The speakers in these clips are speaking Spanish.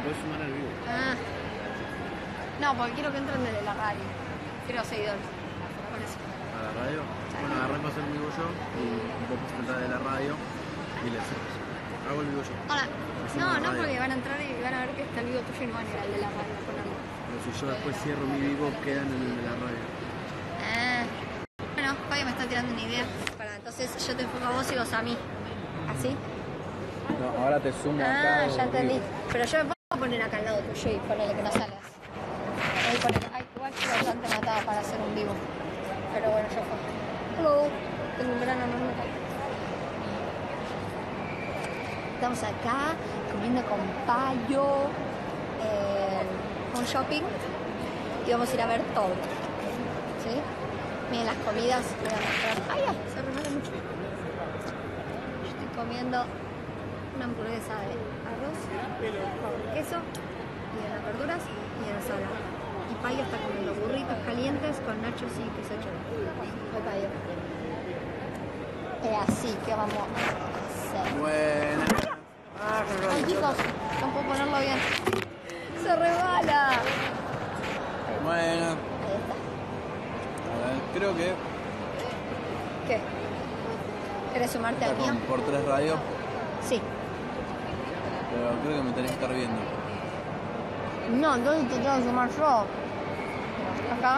puedes sumar al vivo. Ah. No, porque quiero que entren desde la radio. Quiero seguidores. Por eso. ¿A la radio? Bueno, arranco a hacer un vivo yo y vos presentás de la radio y le haces. Hago el vivo yo. Ahora, no, porque van a entrar y van a ver que está el vivo tuyo y no van a ir al de la radio. Ponerlo. Pero si yo después cierro mi vivo, quedan en el de la radio. Bueno, Fabio me está tirando una idea. Entonces yo te enfoco a vos y vos a mí. ¿Así? No, ahora te sumo acá. Ya entendí. Pero yo me puedo poner acá al lado tuyo y ponerle que no salgas. Ahí poner. Ay, igual que bastante matada para hacer un vivo. Pero bueno, yo fue. Hello. Tengo un verano enorme. Estamos acá comiendo con Payo. Un shopping. Y vamos a ir a ver todo. ¿Sí? Miren las comidas. Voy a mostrar. ¡Ay, ya! Se remala mucho. Estoy comiendo una hamburguesa de arroz con queso y de las verduras y de ensalada. Y Payo está comiendo burritos calientes con nachos y queso chorro. Payo. Así que vamos a hacer. Bueno. Ay, chicos, no puedo ponerlo bien. Se rebala. Bueno. Ahí está. A ver, creo que ¿Qué? ¿Querés sumarte al mío? por 3 radios, Sí. pero creo que me tenés que estar viendo. No, entonces te tengo que sumar yo. Acá.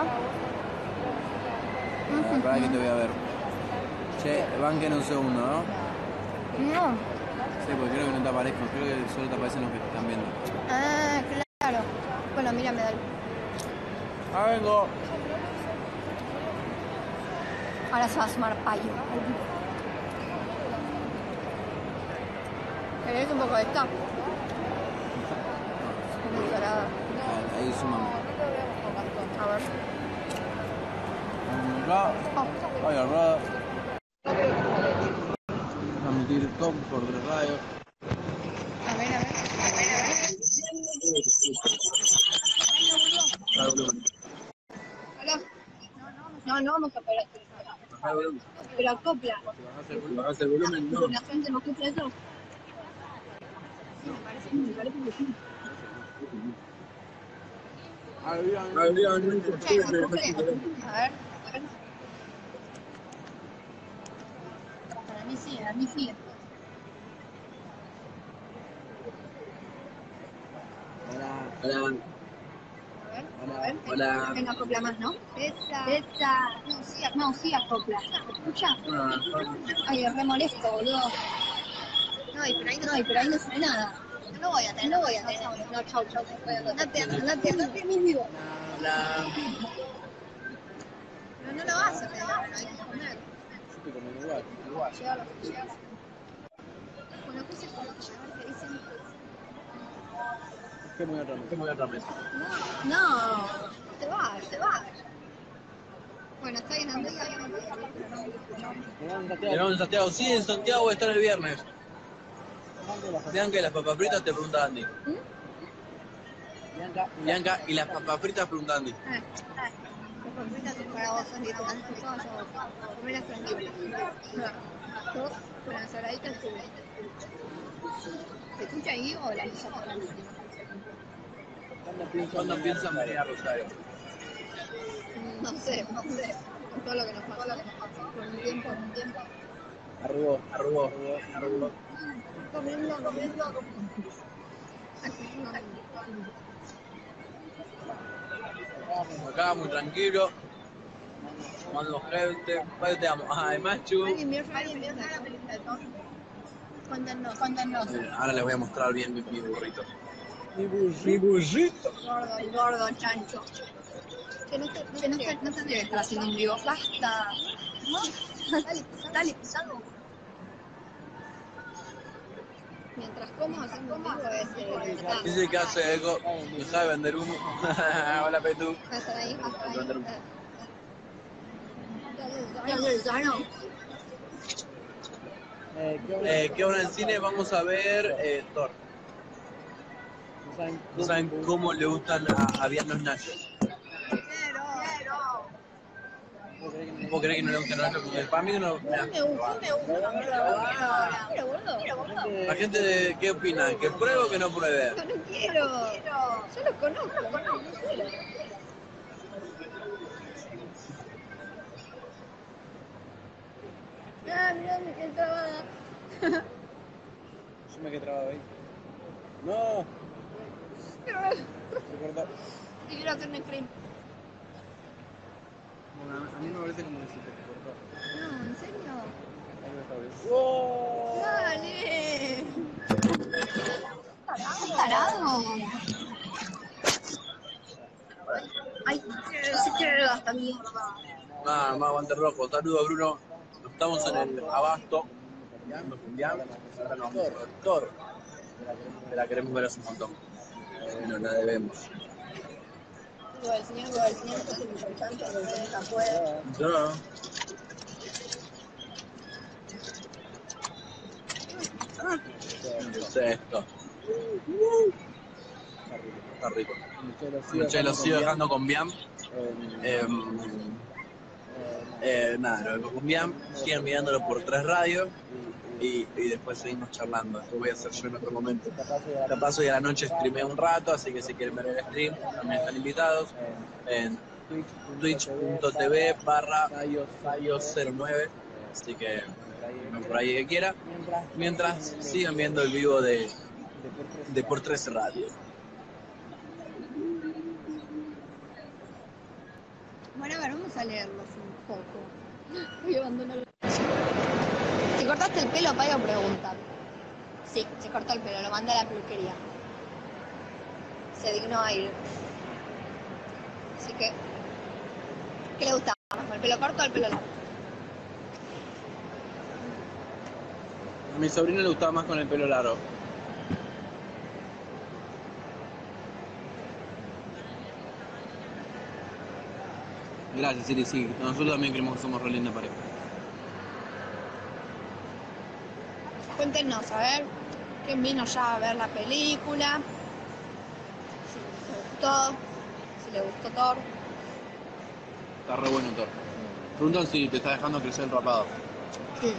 Para que te voy a ver. Che, banquen un segundo, ¿no? No. Sí, porque creo que no te aparezco, creo que solo te aparecen los que te están viendo. Ah, claro. Bueno, mírame, dale. Ah, vengo. Ahora se va a sumar Payo. ¿Querés un poco de esto? Ahí sumamos. A ver. Acá. Ay, ahora. Transmitir top por 3 radios. A ver, a ver. Hola. No vamos a parar. Bajar el volumen. Pero acopla. Si bajás el volumen, no. ¿La gente no escucha eso? Sí, me parece que sí. Che, a ver. Para mí sí, a mí sí. Hola. A ver. Hola. Venga, acopla más, ¿no? Esa. No, sí acopla. ¿Escucha? Ay, es re molesto, boludo. No, pero ahí no se ve nada. No voy a tener. No, chau. Andate mi vivo. Hola. Pero no lo vas a pegar, no hay que comer. Yo estoy comiendo igual. Llegalo. Bueno, ¿qué se puede llevar? ¿Qué dicen? ¿Qué me voy a otra mesa? No, te vas. Bueno, está bien, amiga. Llegamos en Santiago. Sí, en Santiago voy a estar el viernes. Bianca y las papas fritas te pregunta Andy. Bianca y las papas fritas pregunta Andy. Las papitas son para vos, Andy. Te dan tus cosas a vos. Comelas tranquilo. Yo, con la ensaladita estuve. ¿Se escucha ahí o la luz está grande? ¿Cuándo piensan venir a Rosario? No sé. Con todo lo que nos pasa. Con un tiempo. Arrugó. Comiendo. Acá muy tranquilo. Tomando gente. Vaya te amo. Ay, Machu. ¿Alguien vio la película de Thor? Cuéntanos. Ahora les voy a mostrar bien mi burrito. Mi burrito. Gordo, chancho. Que no tendría que estar haciendo un vivo. Basta. Dale, pisado. Mientras como haciendo un vivo es... Dice que hace eco. Deja de vender humo. Hola, Petú. ¿Estás ahí? Vender humo. ¿Qué hora en cine? Vamos a ver Thor. No saben cómo le gustan a Bian los nachos. No puedo creer que no le gusta el naranja con para mí no. A mí me gusta, Quiero, boludo. La gente, ¿qué opina? ¿Que pruebe o que no pruebe? Yo no quiero. Yo los conozco, no quiero. Ah, mirá, me quedé trabada. Yo me quedé trabado ahí. No, Quiero ver. se cortó. Y quiero hacer un screen. Bueno, a mí me parece como que se te cortó. No, ¿en serio? Ahí me está bien. ¡Wow! ¡Dale! ¡Tarado! Ay, se quiere hasta mierda. Nada, más guante rojo. Saludos, Bruno. Estamos en el Abasto. Ahora nos vamos a ver Thor. Que la queremos ver hace un montón. Nos la debemos. Digo, el señor que es importante, no me deja fuera. Ya. ¿Qué es esto? Está rico. Che, lo sigo dejando con Biam. Nada, lo con Biam. Sigan mirándolo por 3 radios. Y después seguimos charlando. Esto voy a hacer yo en otro momento. Capaz hoy a la noche streameo un rato, así que si quieren ver el stream, también están invitados en twitch.tv/Fayos09. Así que por ahí que quiera. Mientras sigan viendo el vivo de por 13 Radio. Bueno, a ver, vamos a leerlos un poco. Voy a abandonar. ¿Te cortaste el pelo, Payo? Pregunta. Sí, se cortó el pelo, lo mandé a la peluquería. Se dignó a ir. Así que, ¿qué le gusta más? ¿El pelo corto o el pelo largo? A mi sobrino le gustaba más con el pelo largo. Gracias, Siri, sí. Nosotros también creemos que somos re linda pareja. Cuéntenos, a ver, quién vino ya a ver la película. Si les gustó, si le gustó Thor. Está re bueno Thor. Preguntan si te está dejando crecer el rapado. Sí.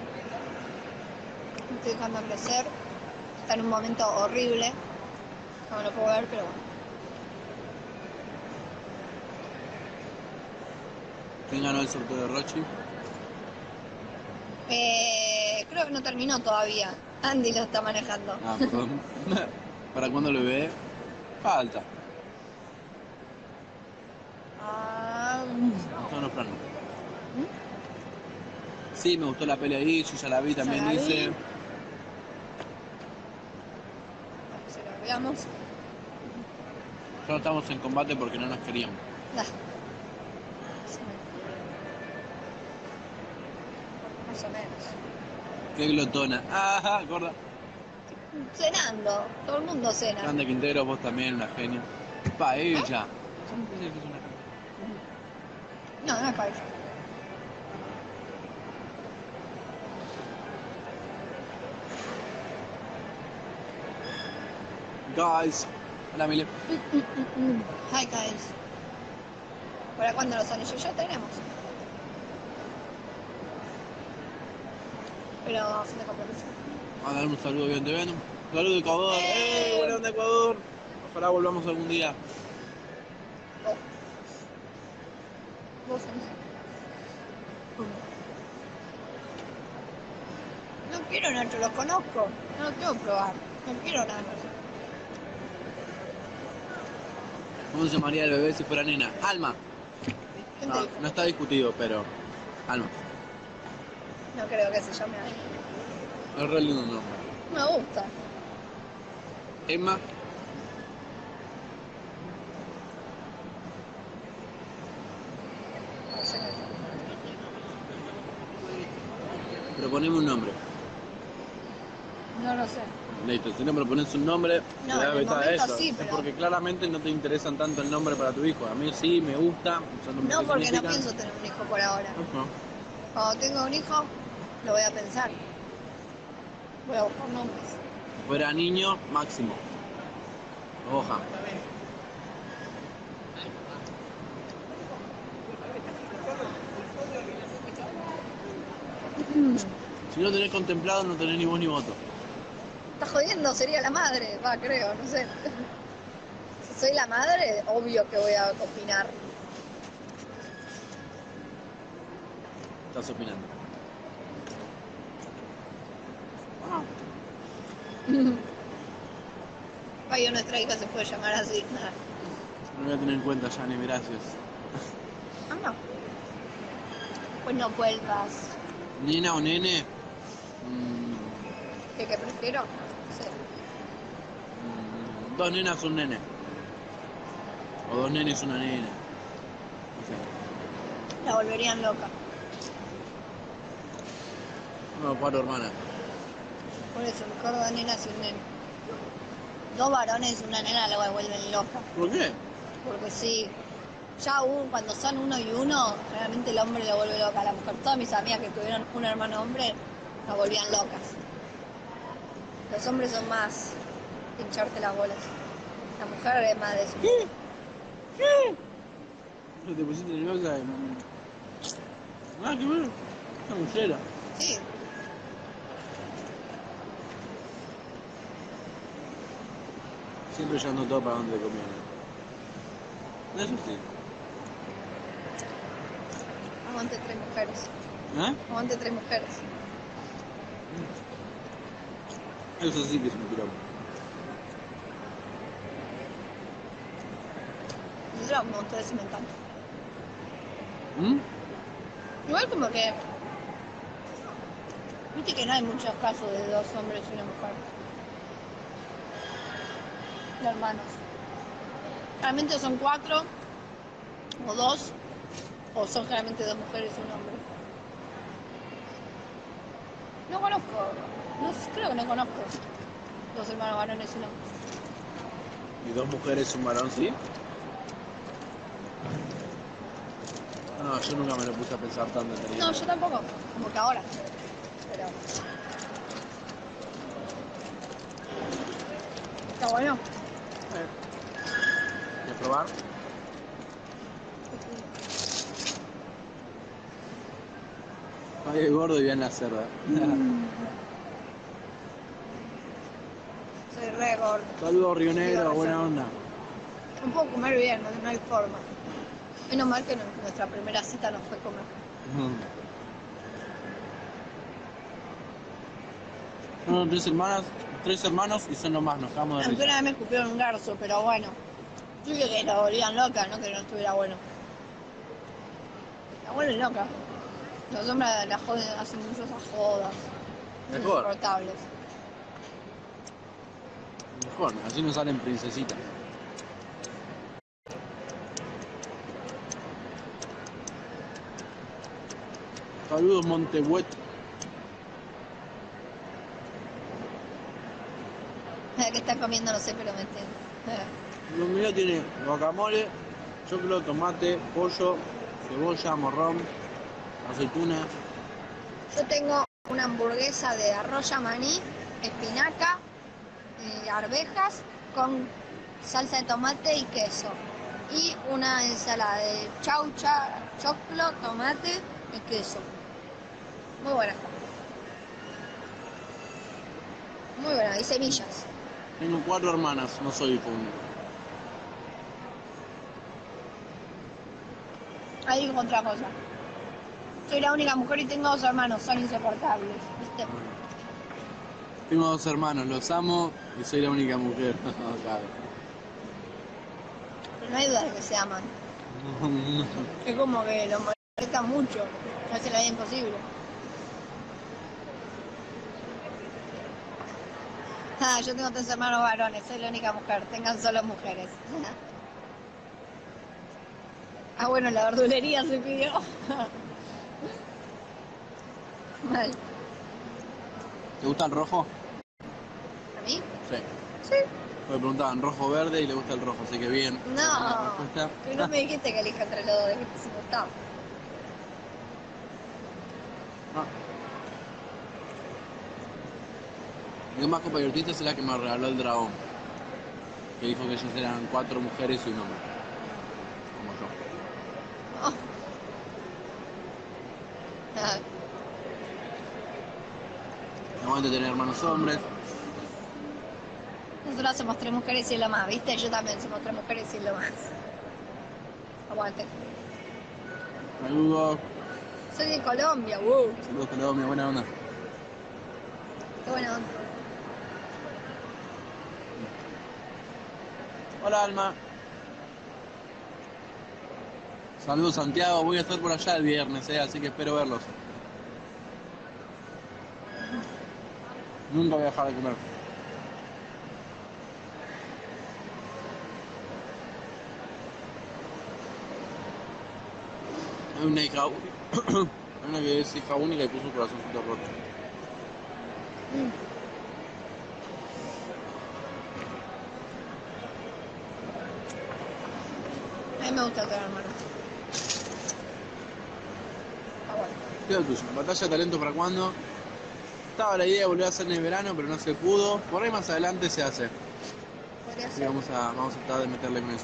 Me estoy dejando crecer. Está en un momento horrible. No lo puedo ver, pero bueno. ¿Quién ganó el sorteo de Rochi? Creo que no terminó todavía. Andy lo está manejando. Ah, perdón. ¿Para cuándo lo ve? Falta. No, no, plano. Sí, me gustó la pelea ahí, yo ya la vi, también Ya la dice. vi. Si lo veamos. Ya no estamos en combate porque no nos queríamos. Da. Más o menos. Qué glotona. Ah, gorda. Cenando. Todo el mundo cena. Grande Quintero, vos también, una genia. Paella. No, no es para eso. Guys. Hola, Mile. Hi guys. ¿Para cuándo los anillos? Ya tenemos. Pero sin de compromiso. A dar un saludo bien de Venom. Saludo de Ecuador. Buenos de Ecuador. Ojalá volvamos algún día. Vos no quiero Nacho, los conozco. No los quiero probar. No quiero Nacho. ¿Cómo se llamaría el bebé si fuera nena? Alma. ¿Quién te No, dijo? no está discutido, pero Alma. No creo que se llame Alma. Es re lindo nombre. Me gusta. Emma. Proponeme un nombre. No lo sé. Listo, si no propones un nombre, No, te da en el beta momento eso. sí, Es pero- porque claramente no te interesan tanto el nombre para tu hijo. A mí sí, me gusta. Son nombres No, que porque no significan. pienso tener un hijo por ahora. Ajá. Cuando tenga un hijo, lo voy a pensar. Voy a buscar nombres. Si fuera niño, Máximo. Hoja. Si no tenés contemplado, no tenés ni voz ni voto. ¿Estás jodiendo? Sería la madre, va, creo, no sé. Si soy la madre, obvio que voy a opinar. Estás opinando. Ay, nuestra hija se puede llamar así. No voy a tener en cuenta, Jani, gracias. Ah, no. Pues no vuelvas. Nena o nene. ¿Qué prefiero? No sé. Dos nenas, un nene. O dos nenes, una nena. No sé. La volverían loca. No, 4 hermanas. Por eso, mejor dos nenas y un nene. Dos varones y una nena la vuelven loca. ¿Por qué? Porque sí. Ya cuando son uno y uno, realmente el hombre lo vuelve loca a la mujer. Todas mis amigas que tuvieron un hermano hombre, la volvían locas. Los hombres son más hincharte las bolas. La mujer es más de eso. ¿No te pusiste nerviosa? Nada que ver. Esta muchera. Sí. Siempre llevando todo para donde conviene. Eso sí. Aguante 3 mujeres. ¿Eh? Aguante 3 mujeres. Eso sí que es un quilombo. Yo me gustó ese mental. ¿Mm? Igual como que... Viste que no hay muchos casos de dos hombres y una mujer. De hermanos. Realmente son 4 o 2, o son generalmente 2 mujeres y un hombre. No conozco, creo que no conozco 2 hermanos varones y un hombre. ¿Y 2 mujeres, un varón, sí? No, yo nunca me lo puse a pensar tan detenidamente. No, yo tampoco, como que ahora. Pero... Está bueno. ¿Quieres probar? Ay, el gordo y bien la cerda. Soy re gordo. Saludos, Río Negro, buena onda. No puedo comer bien, no hay forma. Menos mal que nuestra primera cita no fue comer. Bueno, 3 hermanos y son nomás, nos quedamos de Aunque risa. una vez me escupieron un garzo, pero bueno. Yo creo que la volvían loca, no que no estuviera bueno. La vuelven loca. Los hombres la joden, hacen muchas jodas. Mejor. Insoportables. Mejor, así nos salen princesitas. Saludos, Montehuet. Que está comiendo, no sé, pero me entiendo. Lo mío tiene guacamole, choclo, tomate, pollo, cebolla, morrón, aceituna. Yo tengo una hamburguesa de arroz maní, espinaca, arvejas con salsa de tomate y queso. Y una ensalada de chaucha, choclo, tomate y queso. Muy buena. Muy buena, y semillas. Tengo 4 hermanas, no soy hijo único. Ahí digo otra cosa. Soy la única mujer y tengo 2 hermanos, son insoportables, ¿viste? Tengo 2 hermanos, los amo y soy la única mujer. Claro. Pero no hay duda de que se aman. Es como que lo molesta mucho, hace la vida imposible. Yo tengo 3 hermanos varones, soy la única mujer, tengan solo mujeres. Bueno, la verdulería se pidió. Mal. ¿Te gusta el rojo? ¿A mí? Sí. Sí. Me preguntaban rojo o verde y le gusta el rojo, así que bien. No, que no me dijiste que elija entre los dos, dijiste si me gustaba. Mi más compañerita es la que me regaló el dragón. Que dijo que ellos eran 4 mujeres y un hombre. Como yo. Oh. Aguante tener hermanos hombres. Nosotros somos 3 mujeres y es lo más, ¿viste? Yo también somos 3 mujeres y es lo más. Aguante. Saludos. Soy de Colombia, wow. Saludos Colombia, buena onda. Qué buena onda. Hola Alma. Saludos Santiago, voy a estar por allá el viernes, así que espero verlos. Nunca voy a dejar de comer. Hay una hija, hay una que es hija única y puso un corazoncito roto. A mí me gusta tener hermanos. Ah, bueno. ¿Qué es lo tuyo? ¿Batalla de talento para cuándo? Estaba la idea de volver a hacer en el verano, pero no se pudo. Por ahí más adelante se hace. Podría Así ser. que vamos a tratar de meterle con eso.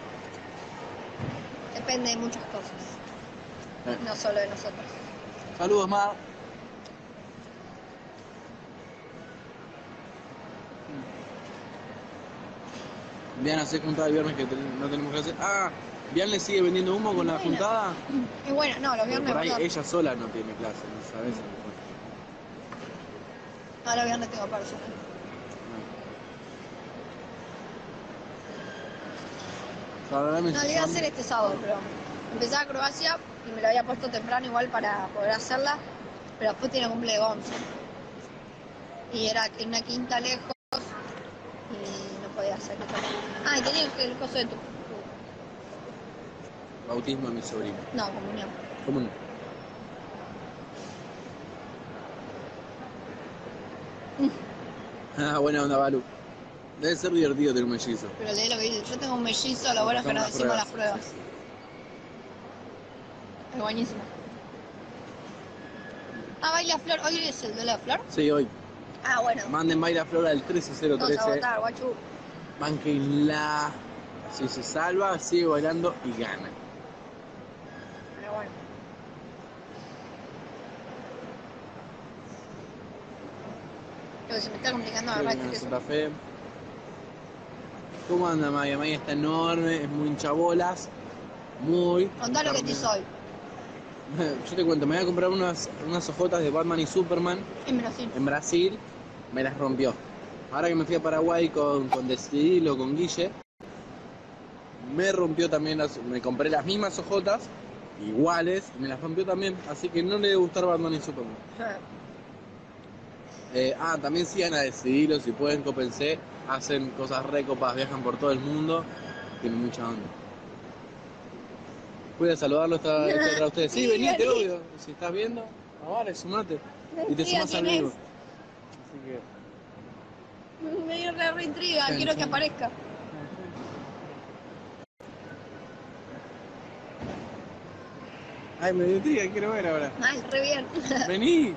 Depende de muchas cosas. No solo de nosotros. Saludos, Mar. Diana se juntada el viernes que no tenemos que hacer. Ah, ¿Bian le sigue vendiendo humo con la juntada? Y bueno, no, los Pero viernes. por ahí ¿verdad? ella sola no tiene clase, ¿no sabes? No, los viernes tengo personal. No, lo iba a hacer este sábado, pero empezaba Croacia y me lo había puesto temprano igual para poder hacerla, pero después tiene cumple de 11. Y era en una quinta lejos y no podía hacerlo. Ah, y tenía el coso de tu... Bautismo de mi sobrino. No, comunión. ¿Cómo no? Ah, buena onda, Balu. Debe ser divertido tener un mellizo. Pero leí lo que dice, yo tengo un mellizo, lo bueno es que nos hicimos las pruebas. Es buenísimo. Ah, Baila Flor, ¿hoy es el de la Flor? Sí, hoy. Ah, bueno. Manden Baila Flor al Vamos a 13013. votar, guachu. Bánquenla. Si se salva, sigue bailando y gana. Pero bueno. Lo que se me está complicando Creo que agarrar en este Santa queso. Fe. ¿Cómo anda Maya? Maya está enorme, es muy hinchabolas. Muy. Contá lo que te soy. Yo te cuento, me voy a comprar unas hojotas de Batman y Superman En Brasil. en Brasil, me las rompió. Ahora que me fui a Paraguay con Decidilo, con Guille, me rompió también, me compré las mismas hojotas, iguales, y me las rompió también, así que no le debe gustar Batman y Superman. También sigan a Decidilo, si pueden, cópense, hacen cosas recopas, viajan por todo el mundo, tienen mucha onda. Voy a saludarlo, está atrás de ustedes. Sí, venite, obvio. Si estás viendo, vale, sumate. Y te sumás al vivo. Así que... Me dio re intriga, quiero que aparezca. Ay, me dio intriga, quiero ver ahora. Ay, re bien. Vení.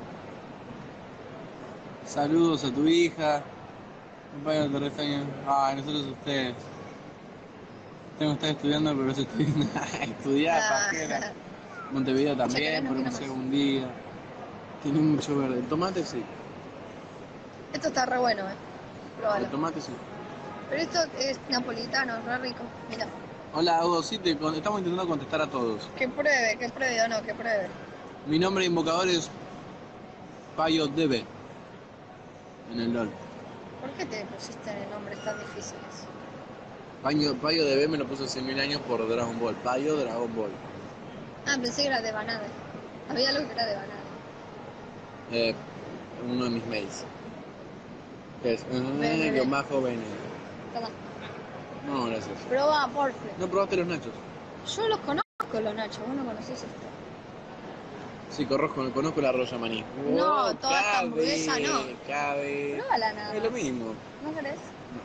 Saludos a tu hija. Compañero de reseña. Ay, nosotros ustedes. Tengo que estar estudiando, pero no estoy estudiando. Estudiar, pajera. Montevideo también, podemos hacer un día. Tiene mucho verde. El tomate sí. Esto está re bueno, Probalo. El tomate sí. Pero esto es napolitano, re rico. Mira. Hola, Hugo, sí, estamos intentando contestar a todos. Que pruebe o no, que pruebe. Mi nombre de invocador es Payo Debe en el LOL. ¿Por qué te pusiste nombres tan difíciles? Payo Debe me lo puse hace 1000 años por Dragon Ball. Payo Dragon Ball. Ah, pensé que era de banana. Había algo que era de banana. Uno de mis mails. Que es Ven. yo más joven. Toma. No, gracias. Probá, porfa. ¿No probaste los nachos? Yo los conozco, los nachos. Vos no conocés esto. Sí, conozco la Roya Maní. No, toda esta hamburguesa no. Cabe. Pruébala nada. Es lo mismo. ¿No querés?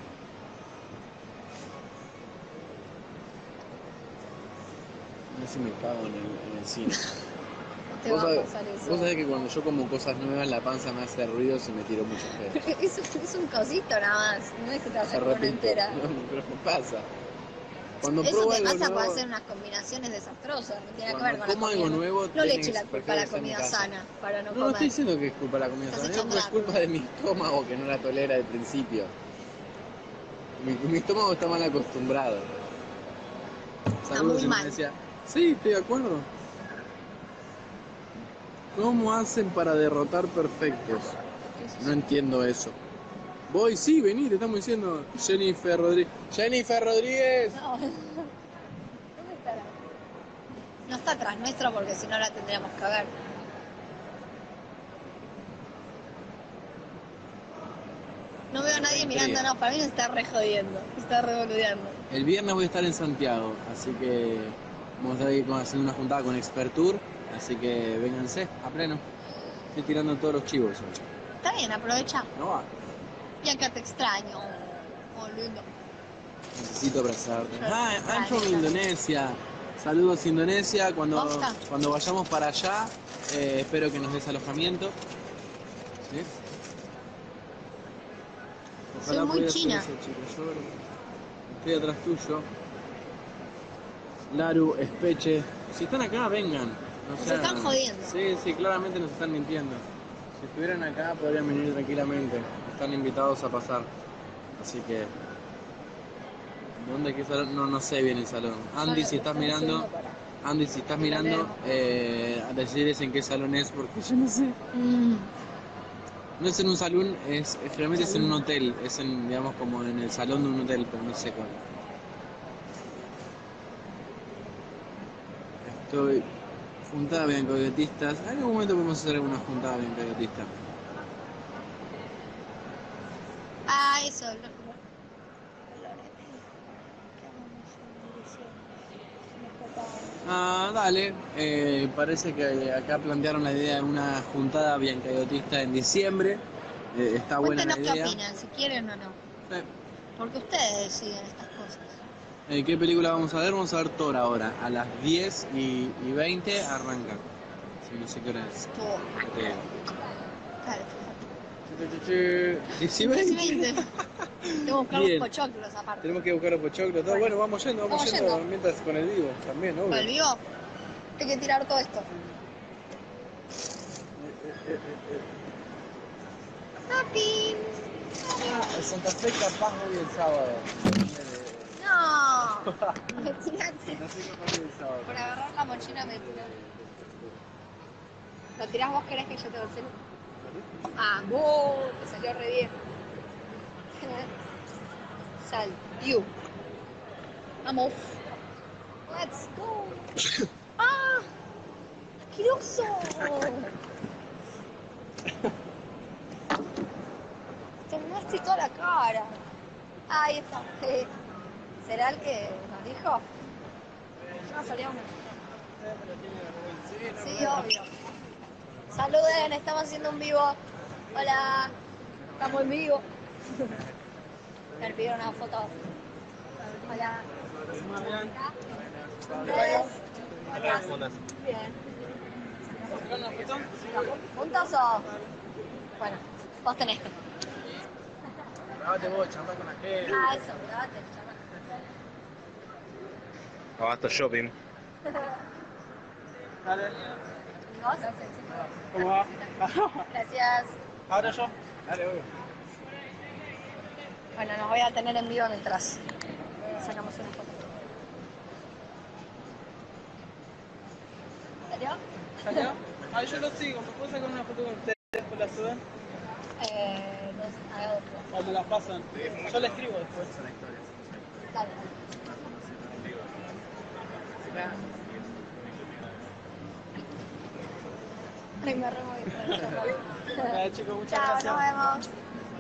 No sé si me cago en el cine. Te va a pasar eso. Vos sabés que cuando yo como cosas nuevas la panza me hace ruido y me tiro mucho pedo. Es un cosito nada más. No es que te vas a Se comer una repite. entera. No, pero me pasa. Cuando Eso pruebo te algo pasa por nuevo, hacer unas combinaciones desastrosas, no tiene que cuando ver con la como algo comida. nuevo, No le tiene eche que la culpa a la ser en mi comida casa. sana para no No, comer. no estoy diciendo que es culpa de la comida Estás sana, echando es la culpa culpa. de mi estómago que no la tolera al principio. Mi estómago está mal acostumbrado. Saludos, muy y me mal. decía, sí, estoy de acuerdo. ¿Cómo hacen para derrotar perfectos? No entiendo eso. Voy, sí, vení, te estamos diciendo Jennifer Rodríguez. ¡Jennifer Rodríguez! No. ¿Dónde estará? No está atrás nuestro porque si no la tendríamos que ver. No veo a nadie mirándonos, para mí se está re jodiendo, se está revoludeando. El viernes voy a estar en Santiago, así que vamos a ir haciendo una juntada con Expertour, así que vénganse a pleno. Estoy tirando todos los chivos hoy. Está bien, aprovecha. No va. Y acá te extraño. Oh, lindo. Necesito abrazarte. Ah, I'm Dale, from dale. Indonesia. Saludos Indonesia. Cuando ¿Posta? vayamos para allá, espero que nos des alojamiento. ¿Sí? Soy muy pudiera china. ser eso, chicos. Yo estoy atrás tuyo. Laru, Espeche. Si están acá, vengan. Nos están jodiendo. Sí, sí, claramente nos están mintiendo. Si estuvieran acá, podrían venir tranquilamente. Están invitados a pasar. Así que... ¿Dónde qué salón? No sé bien el salón. Andy, si estás mirando... Andy, si estás mirando, a decirles en qué salón es, porque yo no sé. No es en un salón, generalmente es en un hotel, es en, digamos, como en el salón de un hotel, pero no sé cuál. Estoy juntada biancoyotistas. En algún momento podemos hacer alguna juntada biancoyotista. Ah, eso. Ah, dale. Parece que acá plantearon la idea de una juntada biancayotista en diciembre. Está buena la Cuéntenos idea. qué opinan, si quieren o no. Sí. Porque ustedes deciden estas cosas. ¿Qué película vamos a ver? Vamos a ver Thor ahora. A las 10:20 arranca. Sí, no sé qué hora es. Claro. 10 y 20. Tenemos que buscar los pochoclos aparte. Tenemos que buscar los pochoclos. Bueno, vamos yendo mientras con el vivo también, obvio. ¿Con el vivo? Hay que tirar todo esto. ¡Happy! El Santa Fe capaz hoy el sábado. No. Me tiraste. No sé capaz hoy el sábado. Por agarrar la mochila me tiró. ¿Lo tirás vos? ¿Querés que yo te lo celo? Ah, ¡wow! Te salió re bien. Salió. Vamos. Let's go. ¡Ah! ¡Asqueroso! Te muestres toda la cara. Ahí está. ¿Será el que nos dijo? No, salía uno. Sí, obvio. Saluden, estamos haciendo un vivo. Hola. Estamos en vivo. Me pidieron una foto. Hola. ¿Ustedes? Bien. ¿Juntos o...? Bueno, vos tenés que. Grabate vos, charla con aquel. Ah, eso, grabate, charla. Abasto shopping. Dale. ¿Y vos? ¿Cómo va? Gracias. Ahora yo. Dale, obvio. Bueno, nos voy a tener en vivo mientras sacamos una foto. ¿Salió? ¿Salió? Ah, yo lo sigo. ¿Me puedo sacar una foto con ustedes? ¿Después la suben? No sé, hago otro. ¿O me la pasan? Yo la escribo después. Dale. Ay, me removí. Chicos, muchas Chao, gracias. nos vemos.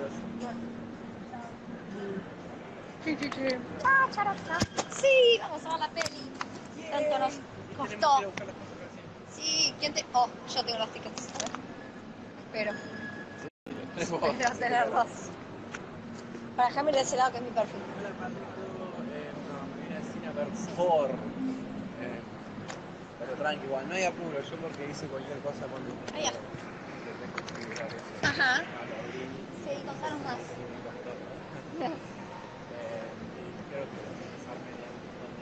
Chao, charota. Sí, vamos a ver la peli. Tanto nos costó. Sí, ¿quién te...? Oh, yo tengo los tickets. A ver. Espero tener dos. Para dejarme de ese lado que es mi perfil. No, me vine al cine a ver Thor. Pero tranqui, igual, no hay apuro. Yo porque hice cualquier cosa cuando... Ahí ya. Ajá. Sí, contanos más. Creo que empezar media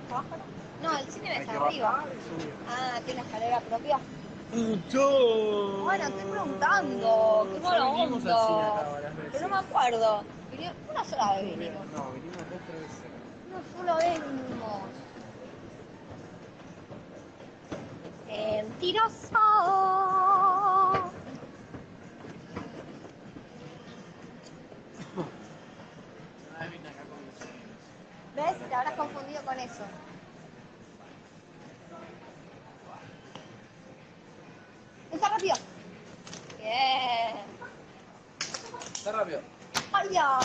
¿Abajo no? No, el cine está arriba. Ah, ¿tiene escalera propia? ¡Mucho! Bueno, estoy preguntando. Qué mala vinimos al cine acá onda. varias veces. Pero no me acuerdo. Una sola vez vinimos. No, vinimos 2-3 veces. Una sola vez vinimos. Mentiroso. Una vez vine acá con mis amigos. ¿Ves? Te habrás confundido con eso. Está rápido. Bien. Está rápido. ¡Vaya!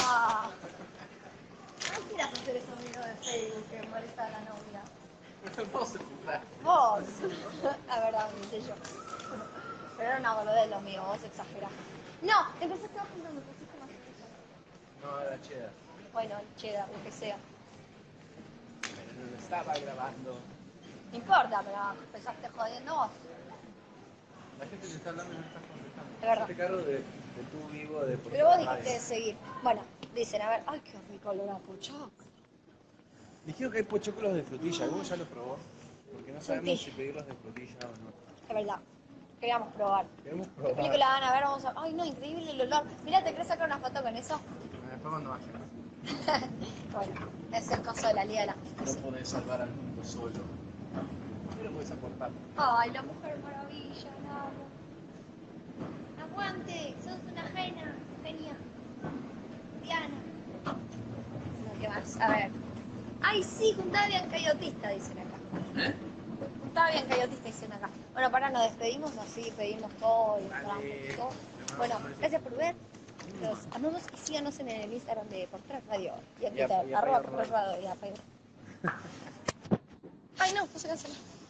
No quieras hacer ese video de Facebook que molesta a la novia. Vos empezar. Vos. La verdad, no sé yo. Pero era una boludez lo mío, vos exagerás. No, empezaste bajando, me pusiste más cerveza. No, era cheddar. Bueno, cheddar, lo que sea. Pero no lo estaba grabando. No importa, pero empezaste jodiendo vos. La gente te está hablando y no estás contestando. Es verdad. Te cargo de tu vivo de por Pero vos radio. dijiste de seguir. Bueno, dicen, a ver, ay, qué rico olor a pochoclo. Dijeron que hay pochoclos de frutilla. ¿Alguno ya lo probó? Porque no sabemos Frutilla. si pedirlos de frutilla o no. Es verdad. Queríamos probar. Queremos ¿Qué probar. película van a ver? Vamos a... Ay, no, increíble el olor. Mira, ¿te querés sacar una foto con eso? Después cuando vaya. Bueno, es el coso de la Liga de la No Justicia. podés salvar al mundo solo. ¿Por qué lo podés aportar? Ay, la Mujer Maravilla, la amo. Aguante, sos una genia. Diana. No, ¿qué más? A ver. Ay, sí, juntada bien cayotista, dicen acá. Juntada bien cayotista, dicen acá. Bueno, para, nos despedimos, así pedimos todo y entramos y todo. Bueno, gracias por ver. Los amamos y síganos en el Instagram de Por Tres Radio y en Y a- Twitter, y a arroba Pedro Por Tres Radio y a Pedro. Ay, no se canceló.